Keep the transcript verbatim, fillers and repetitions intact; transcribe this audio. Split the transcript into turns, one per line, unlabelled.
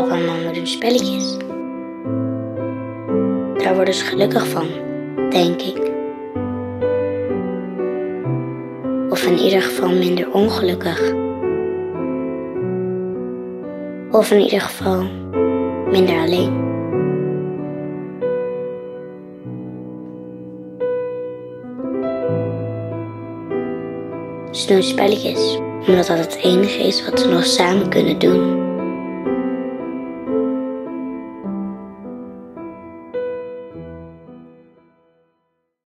Papa en mama doen spelletjes. Daar worden ze gelukkig van, denk ik. Of in ieder geval minder ongelukkig. Of in ieder geval minder alleen. Ze doen spelletjes, omdat dat het enige is wat ze nog samen kunnen doen.